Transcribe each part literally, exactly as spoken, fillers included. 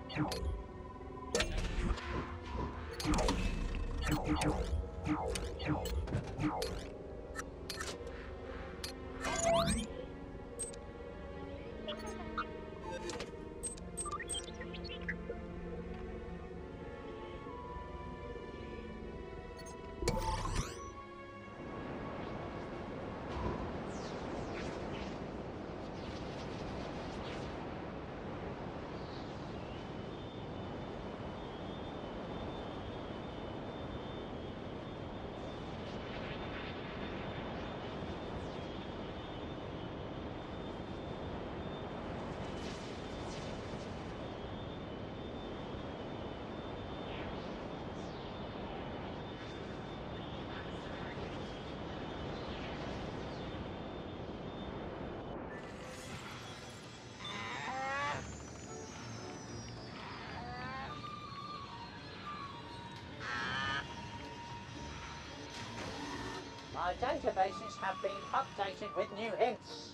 My databases have been updated with new hints.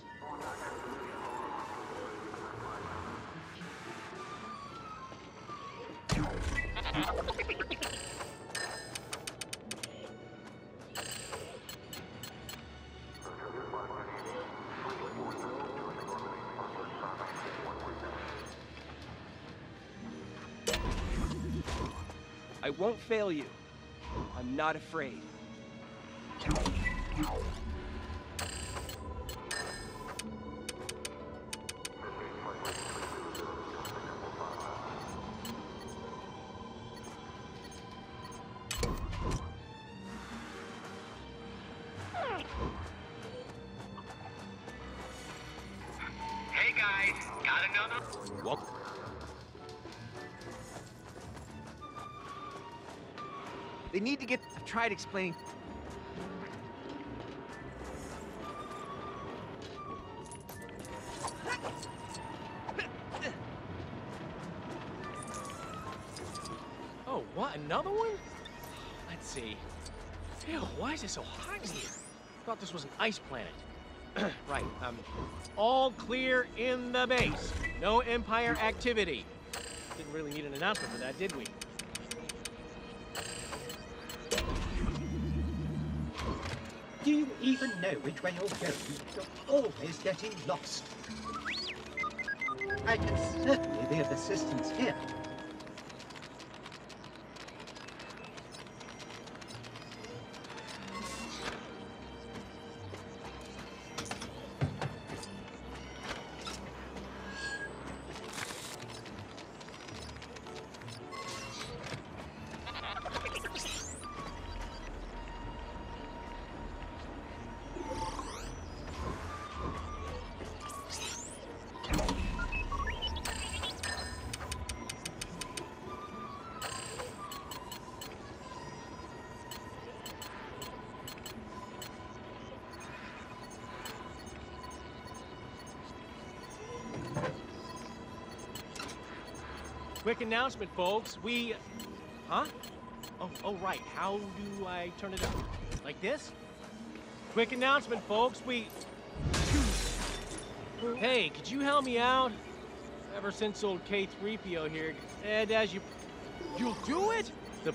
I won't fail you. I'm not afraid. Hey guys, got another? Welcome. They need to get... I've tried explaining... Oh, what? Another one? Let's see. Ew, why is it so hot in here? I thought this was an ice planet. Right, um, all clear in the base. No Empire activity. Didn't really need an announcement for that, did we? Do you even know which way you're going? You're always getting lost. I can certainly be of assistance here. Quick announcement, folks. We... Huh? Oh, oh, right. How do I turn it up? Like this? Quick announcement, folks. We... Hey, could you help me out? Ever since old K three P O here, and as you... You'll do it? The...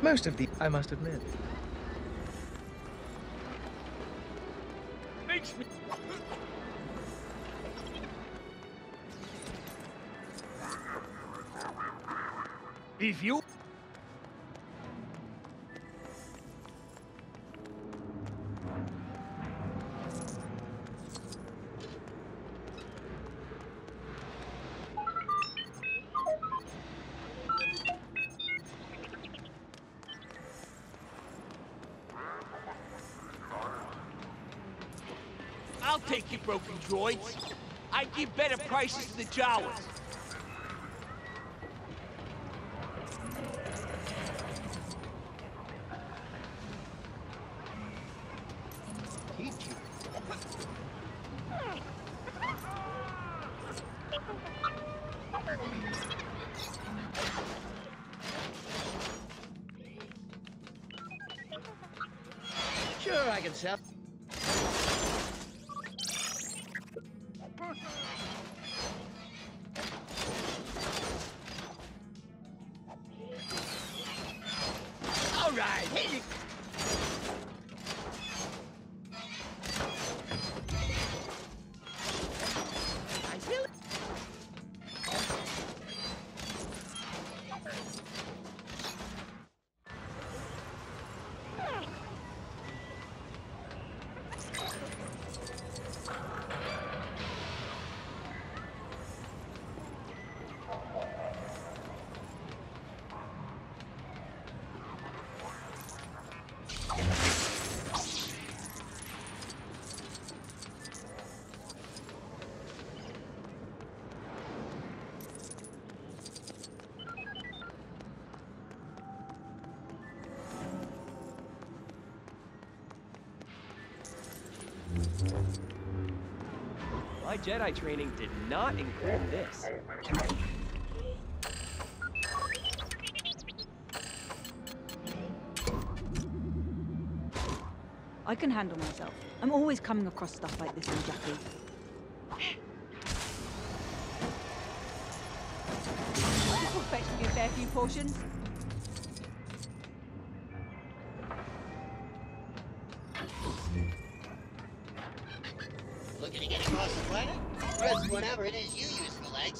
Most of the, I must admit. Makes me... If you... I'll take your broken droids. I give better prices to the Jawas. Teach you. Sure, I can sell. All right, here you My Jedi training did not include this. I can handle myself. I'm always coming across stuff like this in Jackie. This will fetch me a fair few portions. Looking to get across the planet? Press whatever it is you use for legs.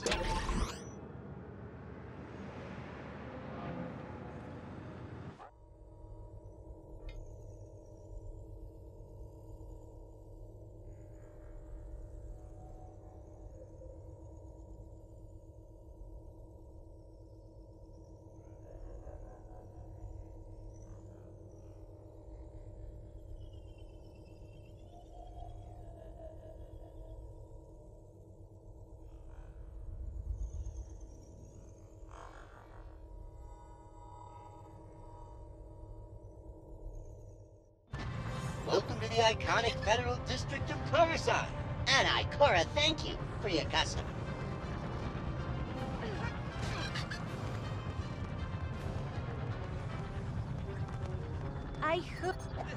Welcome to the iconic Federal District of Coruscant. And I, Cora, thank you for your custom. I hope.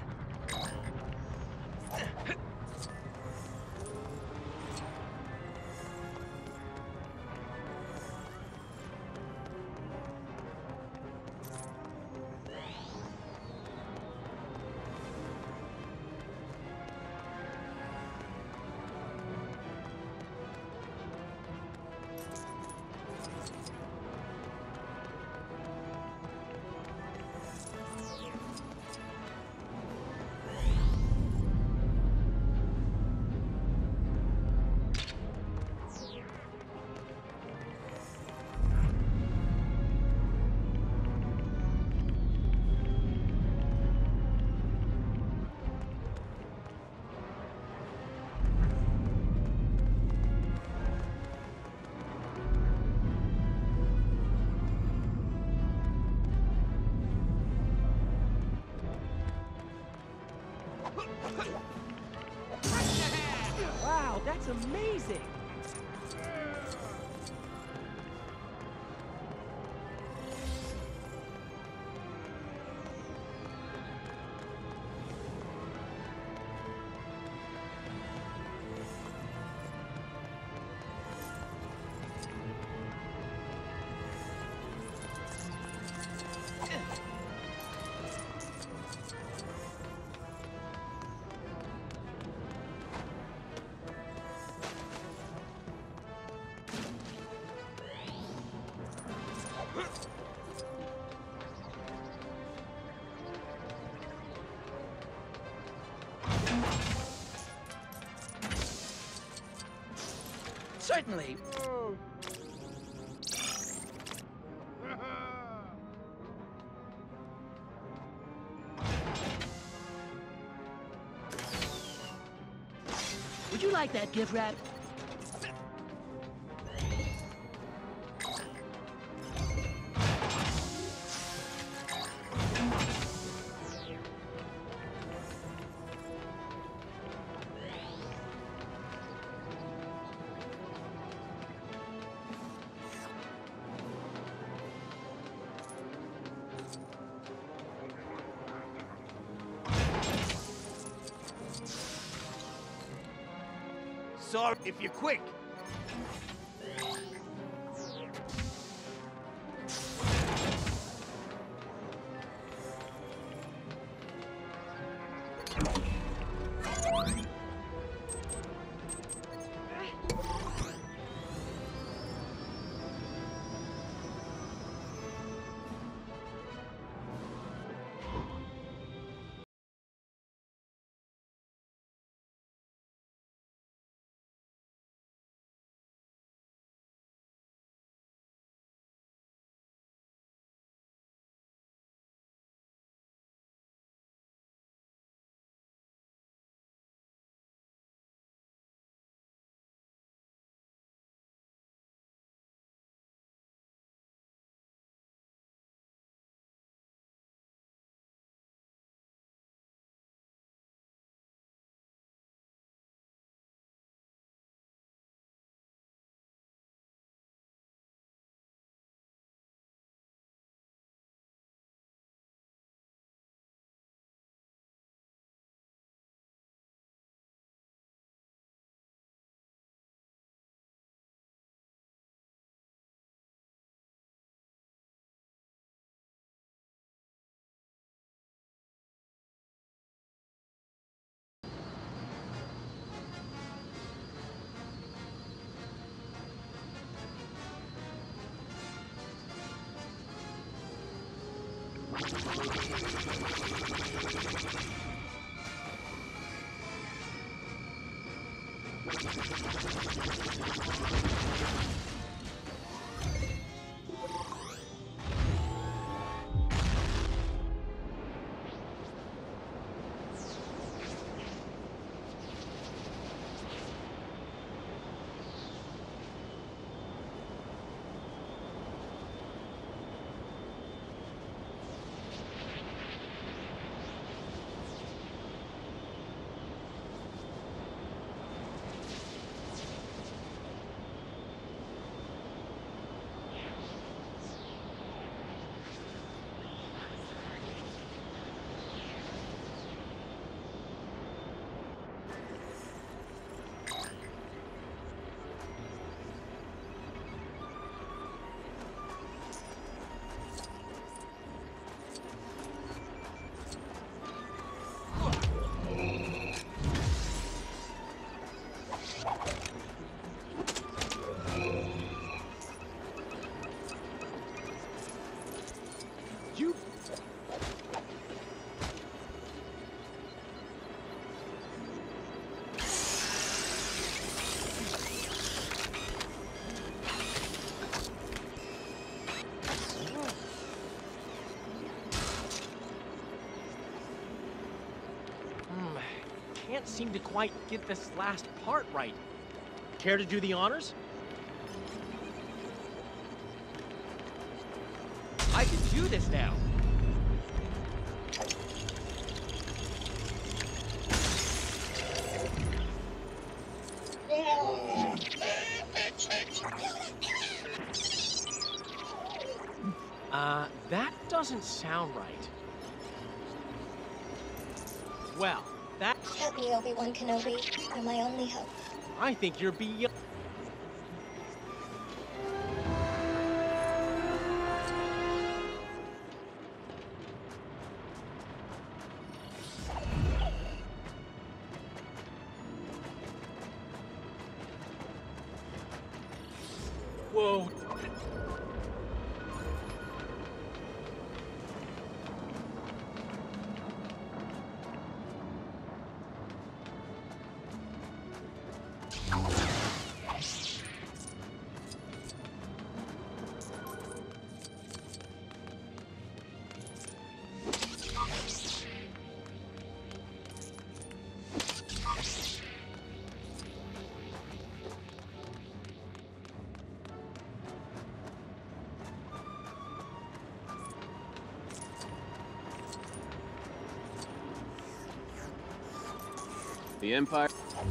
Wow, that's amazing! Certainly. Would you like that gift wrap? Sorry if you're quick. Can't seem to quite get this last part right. Care to do the honors? I can do this now. Uh, that doesn't sound right. Well, that... Help me, Obi-Wan Kenobi. You're my only hope. I think you're beyond... Whoa. The Empire...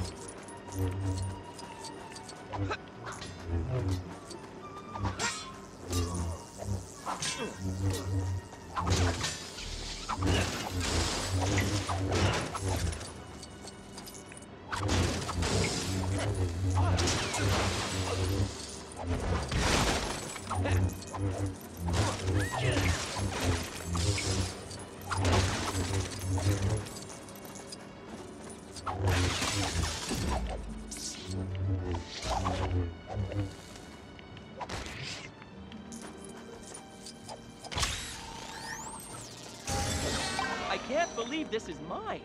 I can't believe this is mine.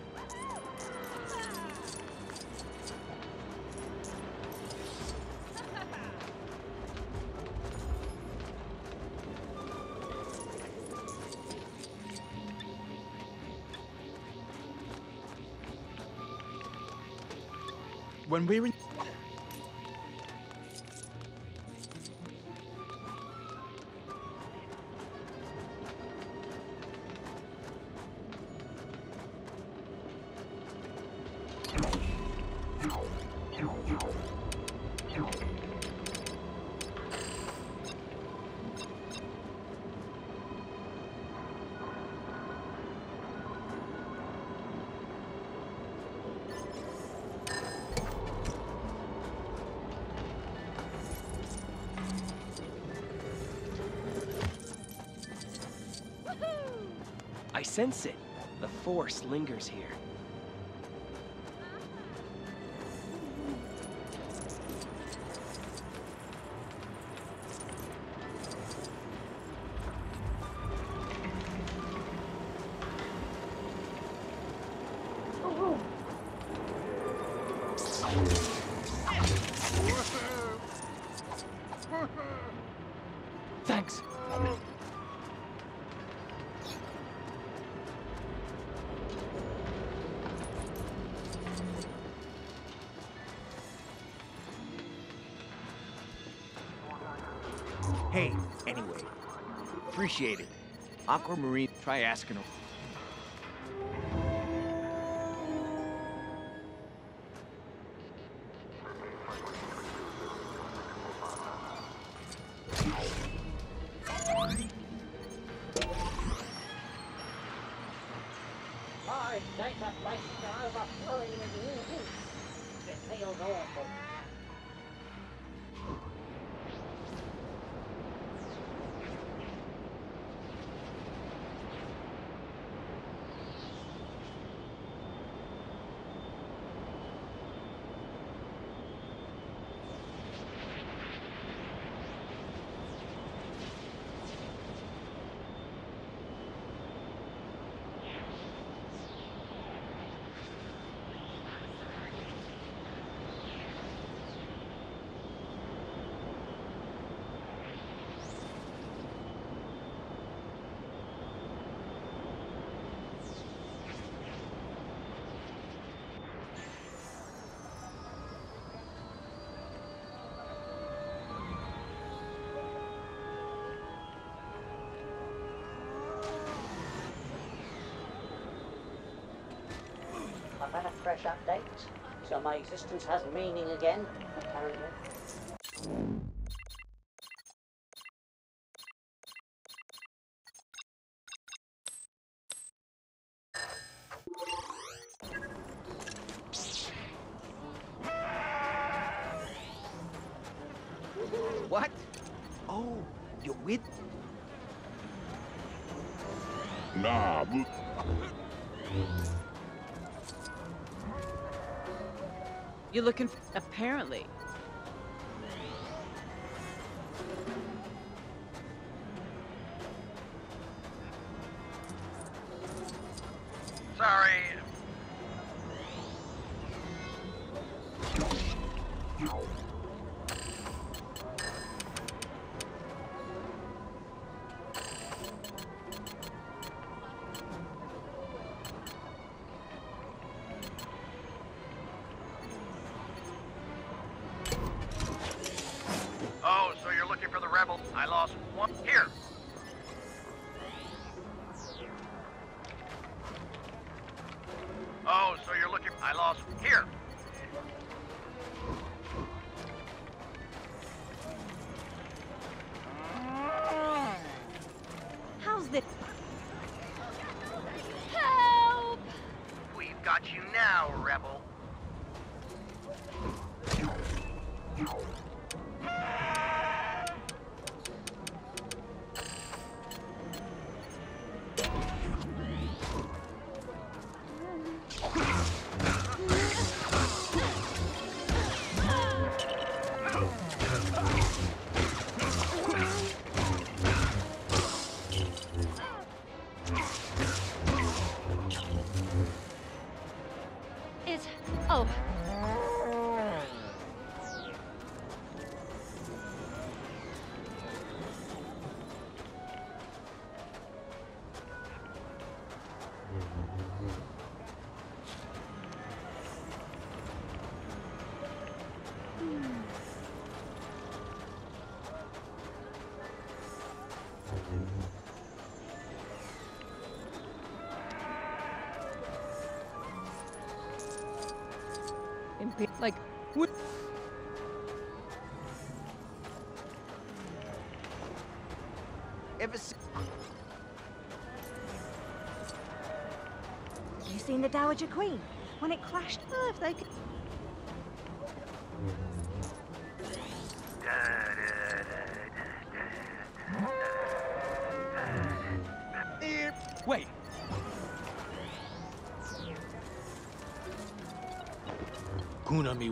When we're in... I sense it. The Force lingers here. Thanks. Hey, anyway. Appreciate it. Aquamarine, try asking her. Large data places are overflowing with news. It feels awful. I've had a fresh update, so my existence has meaning again, apparently. What? Oh, you're with... Nah, but... You're looking for... Apparently. Sorry. Oh, so you're looking for the rebel? I lost one. Here. Oh, so you're looking... I lost this? Help! We've got you now, Rebel. Is... Oh. Imp like, what? If it's... You seen the Dowager Queen? When it crashed? Oh, if they could... Wait. Kunami.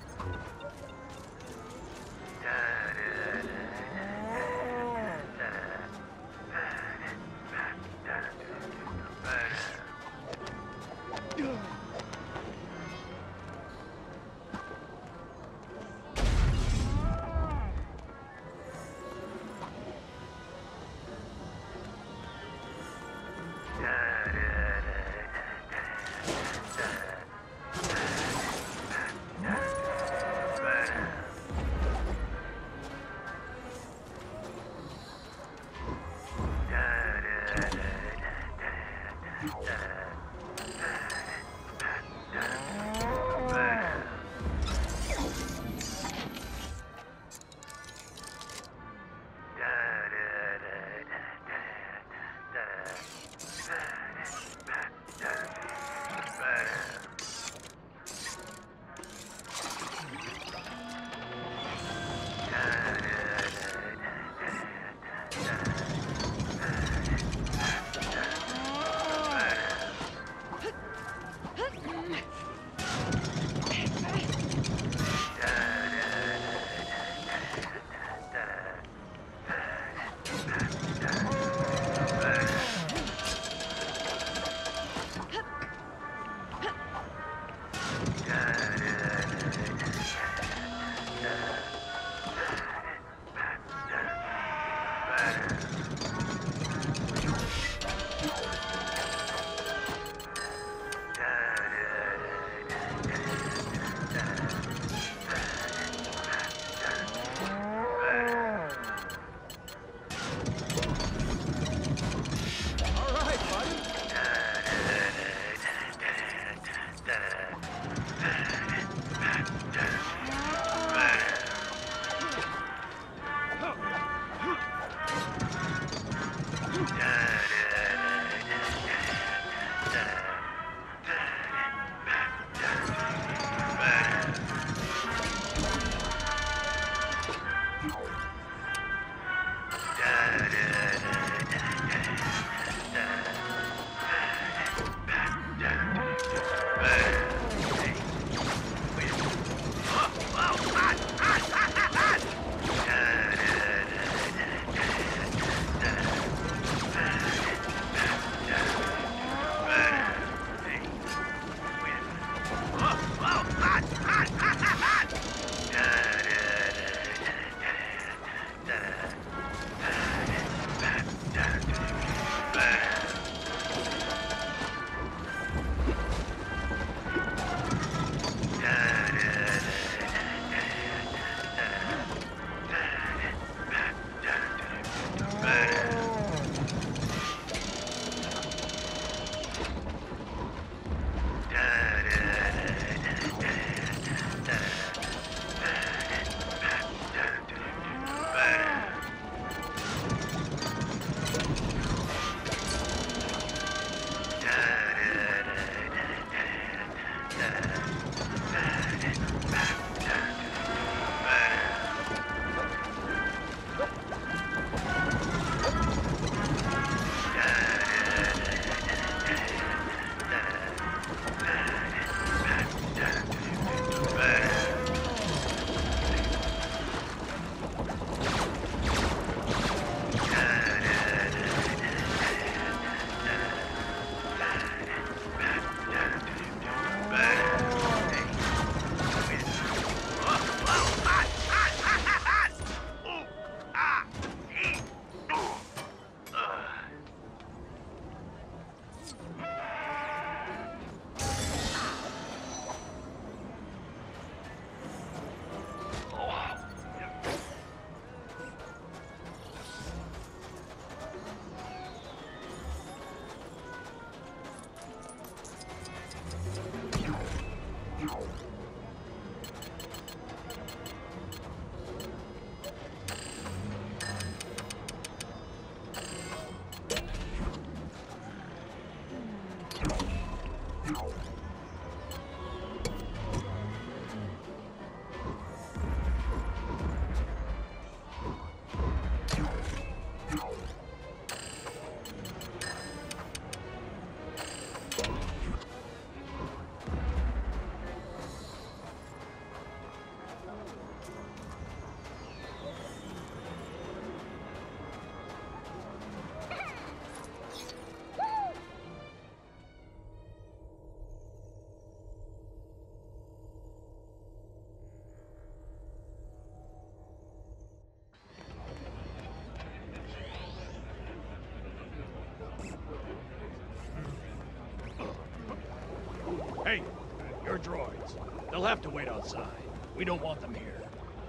our droids. They'll have to wait outside. We don't want them here.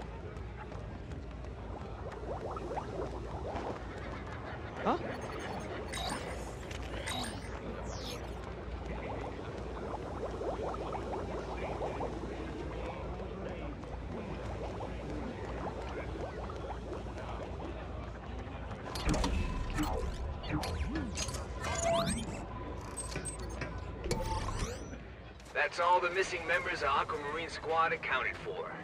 Huh? That's all the missing members of Aquamarine Squad accounted for.